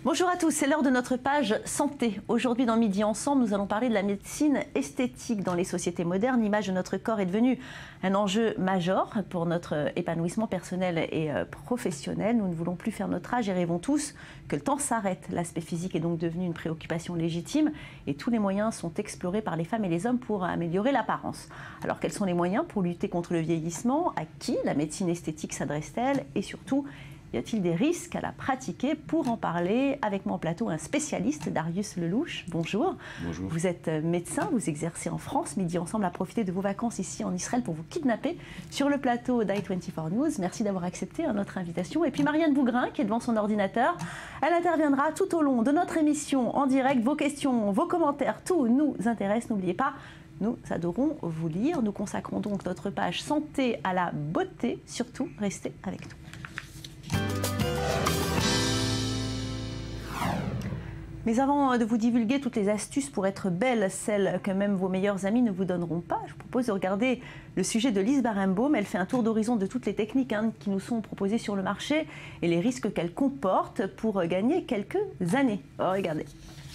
Bonjour à tous, c'est l'heure de notre page santé. Aujourd'hui dans Midi Ensemble, nous allons parler de la médecine esthétique dans les sociétés modernes. L'image de notre corps est devenue un enjeu majeur pour notre épanouissement personnel et professionnel. Nous ne voulons plus faire notre âge et rêvons tous que le temps s'arrête. L'aspect physique est donc devenu une préoccupation légitime et tous les moyens sont explorés par les femmes et les hommes pour améliorer l'apparence. Alors quels sont les moyens pour lutter contre le vieillissement? À qui la médecine esthétique s'adresse-t-elle? Et surtout, y a-t-il des risques à la pratiquer? Pour en parler, avec moi en plateau, un spécialiste, Darius Lelouch. Bonjour. Bonjour. Vous êtes médecin, vous exercez en France. Midi Ensemble a profité de vos vacances ici en Israël pour vous kidnapper sur le plateau d'i24 News. Merci d'avoir accepté notre invitation. Et puis Marianne Bougrain, qui est devant son ordinateur. Elle interviendra tout au long de notre émission en direct. Vos questions, vos commentaires, tout nous intéresse. N'oubliez pas, nous adorons vous lire. Nous consacrons donc notre page santé à la beauté. Surtout, restez avec nous. Mais avant de vous divulguer toutes les astuces pour être belle, celles que même vos meilleurs amis ne vous donneront pas, je vous propose de regarder le sujet de Lise Barenbaum. Elle fait un tour d'horizon de toutes les techniques qui nous sont proposées sur le marché et les risques qu'elles comportent pour gagner quelques années. Oh, regardez.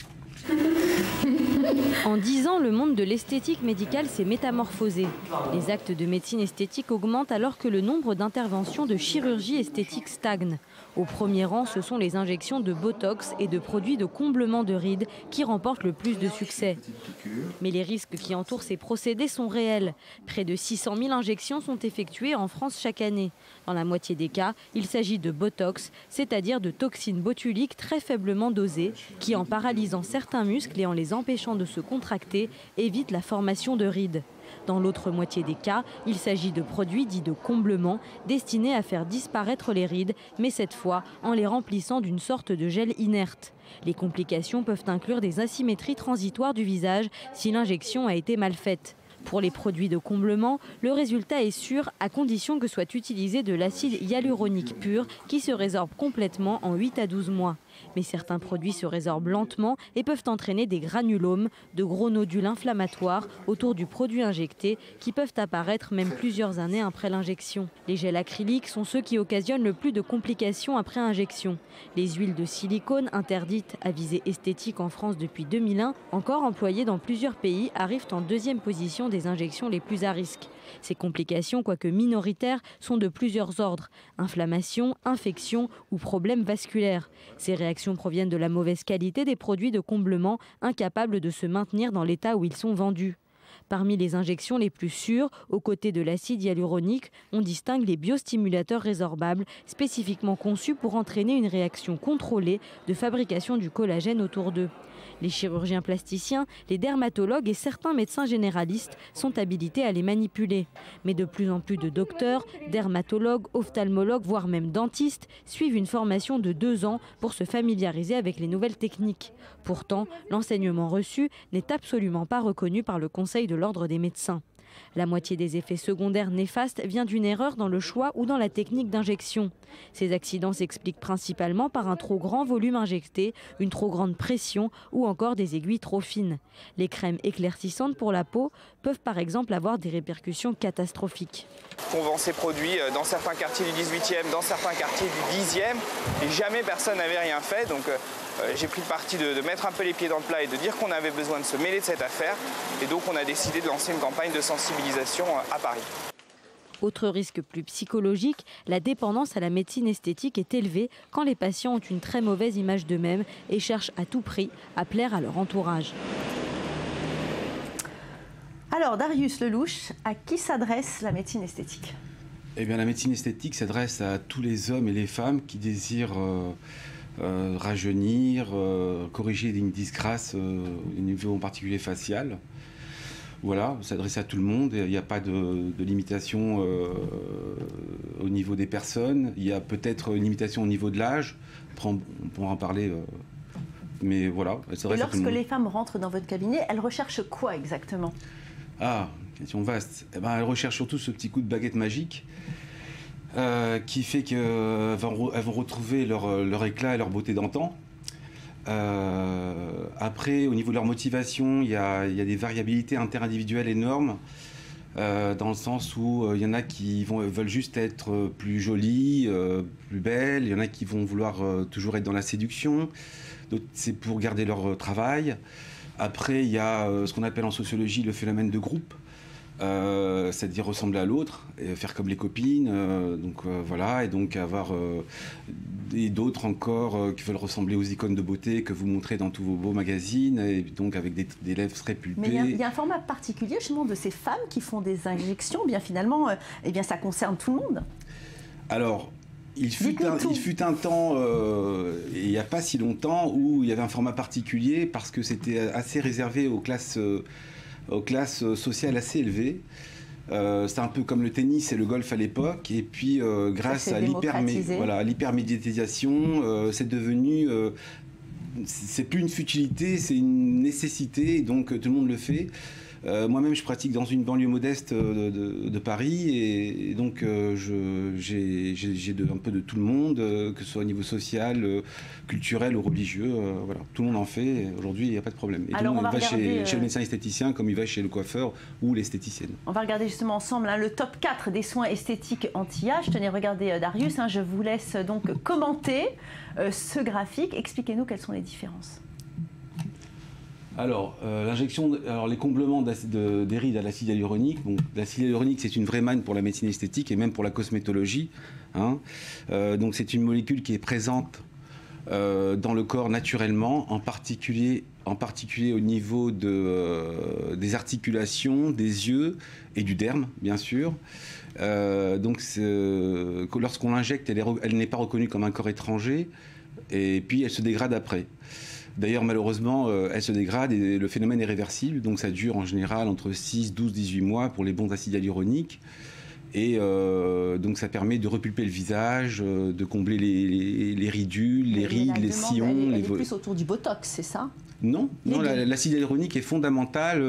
En 10 ans, le monde de l'esthétique médicale s'est métamorphosé. Les actes de médecine esthétique augmentent alors que le nombre d'interventions de chirurgie esthétique stagne. Au premier rang, ce sont les injections de Botox et de produits de comblement de rides qui remportent le plus de succès. Mais les risques qui entourent ces procédés sont réels. Près de 600 000 injections sont effectuées en France chaque année. Dans la moitié des cas, il s'agit de Botox, c'est-à-dire de toxines botuliques très faiblement dosées, qui en paralysant certains muscles et en les empêchant de se contracter, évitent la formation de rides. Dans l'autre moitié des cas, il s'agit de produits dits de comblement, destinés à faire disparaître les rides, mais cette fois en les remplissant d'une sorte de gel inerte. Les complications peuvent inclure des asymétries transitoires du visage si l'injection a été mal faite. Pour les produits de comblement, le résultat est sûr à condition que soit utilisé de l'acide hyaluronique pur qui se résorbe complètement en 8 à 12 mois. Mais certains produits se résorbent lentement et peuvent entraîner des granulomes, de gros nodules inflammatoires autour du produit injecté qui peuvent apparaître même plusieurs années après l'injection. Les gels acryliques sont ceux qui occasionnent le plus de complications après injection. Les huiles de silicone interdites à visée esthétique en France depuis 2001, encore employées dans plusieurs pays, arrivent en deuxième position des injections les plus à risque. Ces complications, quoique minoritaires, sont de plusieurs ordres: inflammation, infection ou problèmes vasculaires. Ces réactions proviennent de la mauvaise qualité des produits de comblement, incapables de se maintenir dans l'état où ils sont vendus. Parmi les injections les plus sûres, aux côtés de l'acide hyaluronique, on distingue les biostimulateurs résorbables, spécifiquement conçus pour entraîner une réaction contrôlée de fabrication du collagène autour d'eux. Les chirurgiens plasticiens, les dermatologues et certains médecins généralistes sont habilités à les manipuler. Mais de plus en plus de docteurs, dermatologues, ophtalmologues, voire même dentistes suivent une formation de 2 ans pour se familiariser avec les nouvelles techniques. Pourtant, l'enseignement reçu n'est absolument pas reconnu par le Conseil de l'Ordre des médecins. La moitié des effets secondaires néfastes vient d'une erreur dans le choix ou dans la technique d'injection. Ces accidents s'expliquent principalement par un trop grand volume injecté, une trop grande pression ou encore des aiguilles trop fines. Les crèmes éclaircissantes pour la peau peuvent par exemple avoir des répercussions catastrophiques. On vend ces produits dans certains quartiers du 18e, dans certains quartiers du 10e, et jamais personne n'avait rien fait. Donc j'ai pris le parti de mettre un peu les pieds dans le plat et de dire qu'on avait besoin de se mêler de cette affaire. Et donc on a décidé de lancer une campagne de sensibilisation à Paris. Autre risque plus psychologique, la dépendance à la médecine esthétique est élevée quand les patients ont une très mauvaise image d'eux-mêmes et cherchent à tout prix à plaire à leur entourage. Alors Darius Lelouch, à qui s'adresse la médecine esthétique? Eh bien, la médecine esthétique s'adresse à tous les hommes et les femmes qui désirent rajeunir, corriger une disgrâce au niveau en particulier facial. Voilà, s'adresse à tout le monde. Il n'y a pas de limitation au niveau des personnes. Il y a peut-être une limitation au niveau de l'âge. On pourra en parler. Mais voilà, elle s'adresse à tout le monde. Lorsque les femmes rentrent dans votre cabinet, elles recherchent quoi exactement? Ah, question vaste. Eh ben, elles recherchent surtout ce petit coup de baguette magique qui fait qu'elles vont retrouver leur éclat et leur beauté d'antan. Après, au niveau de leur motivation, il y a des variabilités interindividuelles énormes. dans le sens où il y en a qui veulent juste être plus jolies, plus belles, il y en a qui vont vouloir toujours être dans la séduction, d'autres c'est pour garder leur travail. Après, il y a ce qu'on appelle en sociologie le phénomène de groupe. C'est-à-dire ressembler à l'autre, et faire comme les copines, voilà, et donc avoir et d'autres encore qui veulent ressembler aux icônes de beauté que vous montrez dans tous vos beaux magazines, et donc avec des lèvres très pulpées. Mais il y a un format particulier justement de ces femmes qui font des injections, bien finalement, ça concerne tout le monde. Alors, il fut un temps, et il n'y a pas si longtemps, où il y avait un format particulier parce que c'était assez réservé aux classes sociales assez élevées. C'était un peu comme le tennis et le golf à l'époque. Et puis, grâce à l'hypermédiatisation, c'est devenu... c'est plus une futilité, c'est une nécessité. Donc, tout le monde le fait. Moi-même, je pratique dans une banlieue modeste de Paris. Et donc, j'ai un peu de tout le monde, que ce soit au niveau social, culturel ou religieux. Voilà. Tout le monde en fait. Aujourd'hui, il n'y a pas de problème. Et alors, tout le monde va chez le médecin esthéticien comme il va chez le coiffeur ou l'esthéticienne. On va regarder justement ensemble le top 4 des soins esthétiques anti-âge. Tenez, regardez Darius, je vous laisse donc commenter ce graphique. Expliquez-nous quelles sont les différences. Alors, les comblements des rides à l'acide hyaluronique. Bon, l'acide hyaluronique, c'est une vraie manne pour la médecine esthétique et même pour la cosmétologie. Donc, c'est une molécule qui est présente dans le corps naturellement, en particulier au niveau des articulations, des yeux et du derme, bien sûr. Donc, lorsqu'on l'injecte, elle n'est pas reconnue comme un corps étranger, et puis elle se dégrade après. D'ailleurs, malheureusement, elle se dégrade et le phénomène est réversible. Donc, ça dure en général entre 6, 12, 18 mois pour les bons acides hyaluroniques. Et donc, ça permet de repulper le visage, de combler les ridules, les rides, les sillons. Elle est plus autour du botox, c'est ça ? Non, l'acide hyaluronique est fondamental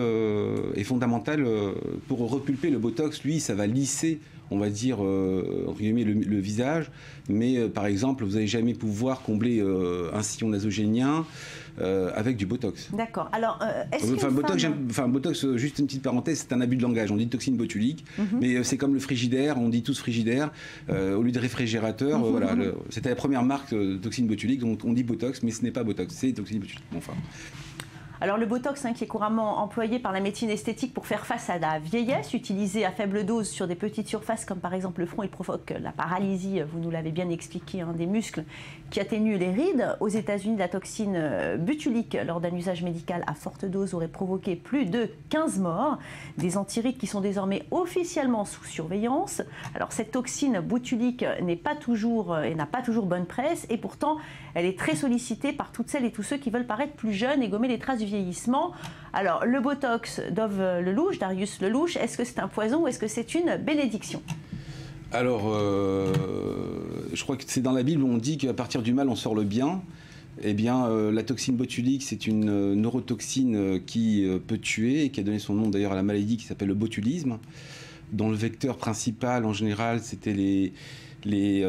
pour repulper le botox. Lui, ça va lisser, on va dire, le visage. Mais par exemple, vous n'allez jamais pouvoir combler un sillon nasogénien avec du botox. D'accord. Alors, est-ce botox, juste une petite parenthèse, c'est un abus de langage. On dit toxine botulique, mais c'est comme le frigidaire. On dit tous frigidaire au lieu de réfrigérateur. Voilà, c'était la première marque de toxine botulique, donc on dit botox, mais ce n'est pas botox, c'est toxine botulique. Enfin. Alors le botox qui est couramment employé par la médecine esthétique pour faire face à la vieillesse, utilisé à faible dose sur des petites surfaces comme par exemple le front, il provoque la paralysie, vous nous l'avez bien expliqué, des muscles qui atténuent les rides. Aux États-Unis, la toxine botulique lors d'un usage médical à forte dose aurait provoqué plus de 15 morts. Des antirides qui sont désormais officiellement sous surveillance. Alors cette toxine botulique n'a pas toujours bonne presse et pourtant elle est très sollicitée par toutes celles et tous ceux qui veulent paraître plus jeunes et gommer les traces du vieillissement. Alors, le botox, Darius Lelouch, est-ce que c'est un poison ou est-ce que c'est une bénédiction ? Alors, je crois que c'est dans la Bible où on dit qu'à partir du mal, on sort le bien. Eh bien, la toxine botulique, c'est une neurotoxine qui peut tuer et qui a donné son nom d'ailleurs à la maladie qui s'appelle le botulisme, dont le vecteur principal, en général, c'était les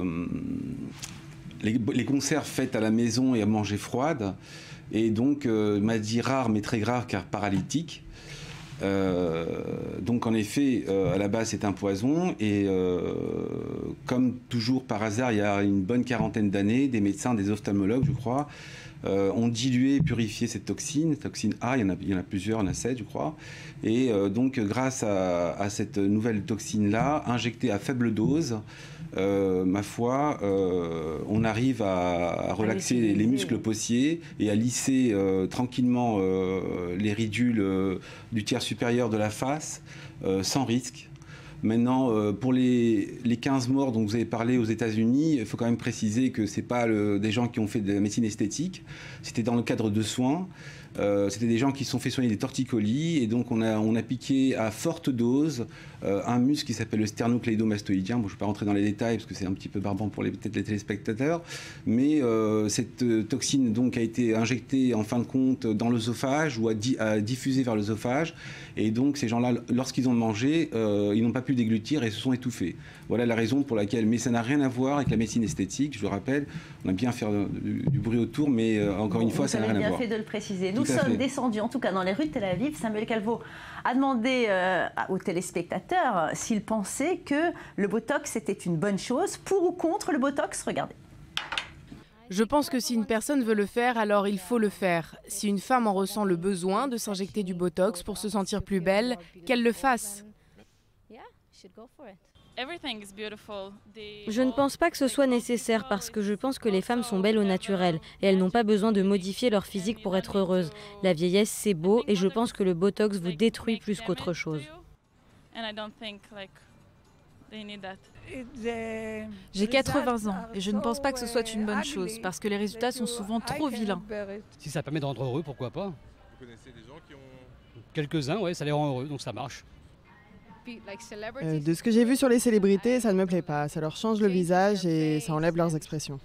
conserves faites à la maison et à manger froide. Et donc, maladie rare mais très grave car paralytique. Donc en effet, à la base c'est un poison et comme toujours par hasard, il y a une bonne quarantaine d'années, des médecins, des ophtalmologues je crois, ont dilué et purifié cette toxine A, il y en a plusieurs, il y en a 7 je crois, et donc grâce à cette nouvelle toxine-là, injectée à faible dose, ma foi, on arrive à relaxer les muscles possiers et à lisser tranquillement les ridules du tiers supérieur de la face sans risque. Maintenant, pour les 15 morts dont vous avez parlé aux États-Unis, il faut quand même préciser que ce n'est pas des gens qui ont fait de la médecine esthétique, c'était dans le cadre de soins. C'était des gens qui se sont fait soigner des torticolis et donc on a piqué à forte dose un muscle qui s'appelle le sternocleidomastoïdien. Bon, je ne vais pas rentrer dans les détails parce que c'est un petit peu barbant pour peut-être les téléspectateurs, mais cette toxine donc a été injectée en fin de compte dans l'œsophage ou a diffusé vers l'œsophage et donc ces gens-là, lorsqu'ils ont mangé, ils n'ont pas pu déglutir et se sont étouffés. Voilà la raison pour laquelle, mais ça n'a rien à voir avec la médecine esthétique, je le rappelle, on a bien fait du bruit autour, mais encore une fois, ça n'a rien à voir. Vous avez bien fait de le préciser. nous sommes descendus, en tout cas dans les rues de Tel Aviv. Samuel Calvo a demandé aux téléspectateurs s'ils pensaient que le Botox était une bonne chose. Pour ou contre le Botox? Regardez. Je pense que si une personne veut le faire, alors il faut le faire. Si une femme en ressent le besoin de s'injecter du Botox pour se sentir plus belle, qu'elle le fasse. Je ne pense pas que ce soit nécessaire parce que je pense que les femmes sont belles au naturel et elles n'ont pas besoin de modifier leur physique pour être heureuses. La vieillesse, c'est beau et je pense que le Botox vous détruit plus qu'autre chose. J'ai 80 ans et je ne pense pas que ce soit une bonne chose parce que les résultats sont souvent trop vilains. Si ça permet de rendre heureux, pourquoi pas? Vous connaissez des gens qui ont... Quelques-uns, ouais, ça les rend heureux, donc ça marche. De ce que j'ai vu sur les célébrités, ça ne me plaît pas. Ça leur change le visage et ça enlève leurs expressions.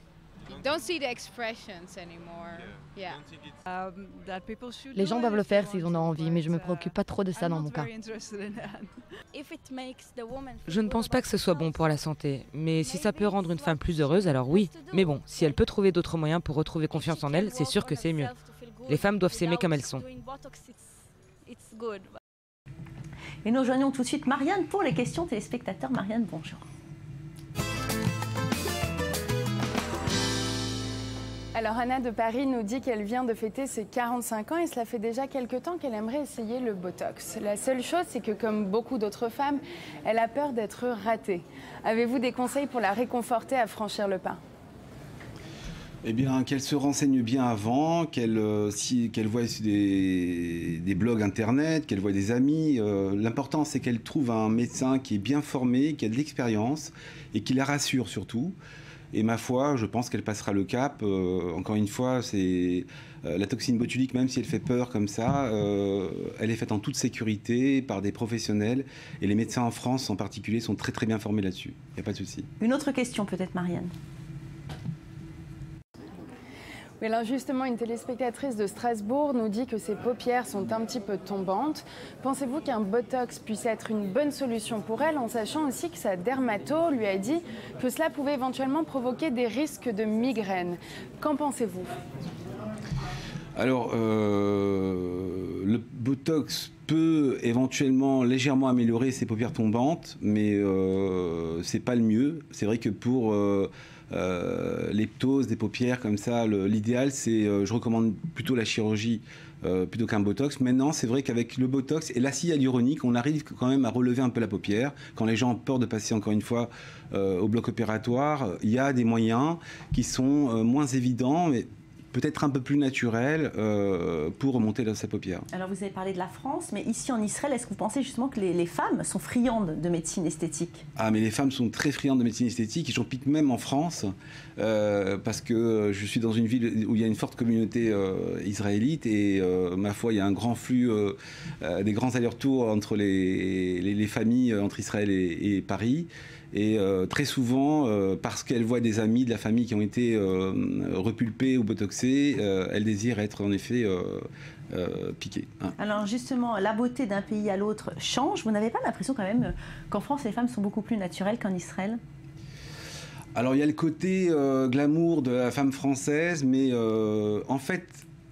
Les gens doivent le faire s'ils en ont envie, mais je ne me préoccupe pas trop de ça dans mon cas. Je ne pense pas que ce soit bon pour la santé, mais si ça peut rendre une femme plus heureuse, alors oui. Mais bon, si elle peut trouver d'autres moyens pour retrouver confiance en elle, c'est sûr que c'est mieux. Les femmes doivent s'aimer comme elles sont. Et nous rejoignons tout de suite Marianne pour les questions téléspectateurs. Marianne, bonjour. Alors Anna de Paris nous dit qu'elle vient de fêter ses 45 ans et cela fait déjà quelques temps qu'elle aimerait essayer le Botox. La seule chose, c'est que comme beaucoup d'autres femmes, elle a peur d'être ratée. Avez-vous des conseils pour la réconforter à franchir le pas ? Eh bien, qu'elle se renseigne bien avant, qu'elle voie des blogs internet, qu'elle voie des amis. L'important, c'est qu'elle trouve un médecin qui est bien formé, qui a de l'expérience et qui la rassure surtout. Et ma foi, je pense qu'elle passera le cap. Encore une fois, c'est la toxine botulique, même si elle fait peur comme ça, elle est faite en toute sécurité par des professionnels. Et les médecins en France, en particulier, sont très très bien formés là-dessus. Il n'y a pas de souci. Une autre question peut-être, Marianne. Mais alors justement, une téléspectatrice de Strasbourg nous dit que ses paupières sont un petit peu tombantes. Pensez-vous qu'un Botox puisse être une bonne solution pour elle, en sachant aussi que sa dermato lui a dit que cela pouvait éventuellement provoquer des risques de migraine. Qu'en pensez-vous ? Alors, le Botox peut éventuellement légèrement améliorer ses paupières tombantes, mais c'est pas le mieux. C'est vrai que pour les ptoses des paupières comme ça, l'idéal c'est, je recommande plutôt la chirurgie plutôt qu'un Botox. Maintenant, c'est vrai qu'avec le Botox et l'acide hyaluronique, on arrive quand même à relever un peu la paupière. Quand les gens ont peur de passer encore une fois au bloc opératoire, il y a des moyens qui sont moins évidents, mais peut-être un peu plus naturel pour remonter dans sa paupière. Alors vous avez parlé de la France, mais ici en Israël, est-ce que vous pensez justement que les femmes sont friandes de médecine esthétique ? Ah, mais les femmes sont très friandes de médecine esthétique, et j'en pique même en France, parce que je suis dans une ville où il y a une forte communauté israélite, et ma foi, il y a un grand flux, des grands allers-retours entre les familles, entre Israël et Paris. Et très souvent, parce qu'elle voit des amis de la famille qui ont été repulpés ou botoxés, elle désire être en effet piquée. Hein. Alors justement, la beauté d'un pays à l'autre change. Vous n'avez pas l'impression quand même qu'en France, les femmes sont beaucoup plus naturelles qu'en Israël ? Alors il y a le côté glamour de la femme française, mais en fait,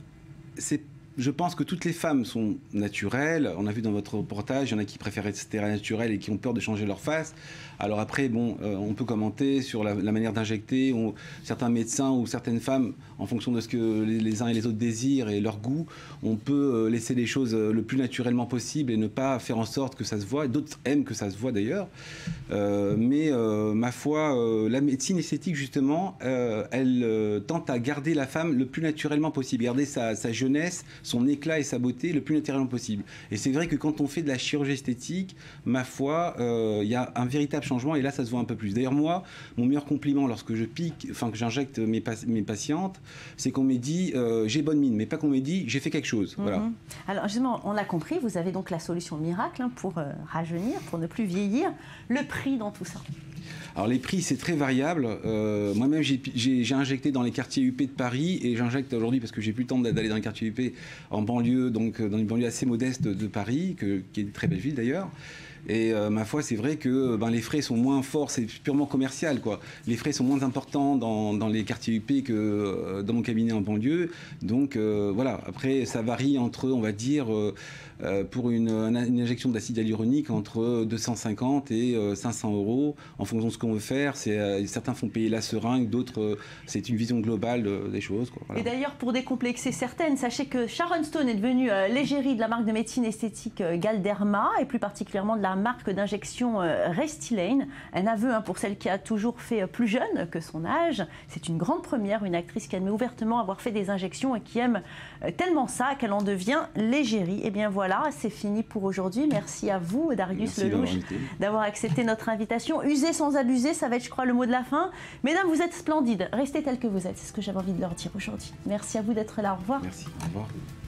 je pense que toutes les femmes sont naturelles. On a vu dans votre reportage, il y en a qui préfèrent être naturelles et qui ont peur de changer leur face. Alors après, bon, on peut commenter sur la manière d'injecter. Certains médecins ou certaines femmes, en fonction de ce que les uns et les autres désirent et leur goût, on peut laisser les choses le plus naturellement possible et ne pas faire en sorte que ça se voit. D'autres aiment que ça se voit d'ailleurs. Mais ma foi, la médecine esthétique, justement, elle tente à garder la femme le plus naturellement possible. Garder sa jeunesse, son éclat et sa beauté le plus naturellement possible. Et c'est vrai que quand on fait de la chirurgie esthétique, ma foi, il y a un véritable changement et là ça se voit un peu plus. D'ailleurs moi, mon meilleur compliment lorsque je pique, enfin que j'injecte mes patientes, c'est qu'on m'ait dit j'ai bonne mine, mais pas qu'on m'ait dit j'ai fait quelque chose. Voilà. Alors justement, on l'a compris, vous avez donc la solution miracle pour rajeunir, pour ne plus vieillir. Le prix dans tout ça ? Alors les prix, c'est très variable. Moi-même, j'ai injecté dans les quartiers UP de Paris et j'injecte aujourd'hui, parce que j'ai plus le temps d'aller dans les quartiers UP, en banlieue, donc dans une banlieue assez modeste de Paris, qui est une très belle ville d'ailleurs. Et ma foi, c'est vrai que les frais sont moins forts, c'est purement commercial, quoi. Les frais sont moins importants dans les quartiers UP que dans mon cabinet en banlieue. Donc voilà, après ça varie entre, on va dire, pour une injection d'acide hyaluronique entre 250 et 500 € en fonction de ce qu'on veut faire. Certains font payer la seringue, d'autres, c'est une vision globale des choses, quoi. Voilà. Et d'ailleurs, pour décomplexer certaines, sachez que Sharon Stone est devenue l'égérie de la marque de médecine esthétique Galderma, et plus particulièrement de la marque d'injection Restylane. Un aveu pour celle qui a toujours fait plus jeune que son âge. C'est une grande première, une actrice qui admet ouvertement avoir fait des injections et qui aime tellement ça qu'elle en devient l'égérie. Et bien voilà, c'est fini pour aujourd'hui. Merci à vous, Darius Lelouch, d'avoir accepté notre invitation. User sans abuser, ça va être, je crois, le mot de la fin. Mesdames, vous êtes splendides. Restez telles que vous êtes. C'est ce que j'avais envie de leur dire aujourd'hui. Merci à vous d'être là. Au revoir. Merci. Au revoir.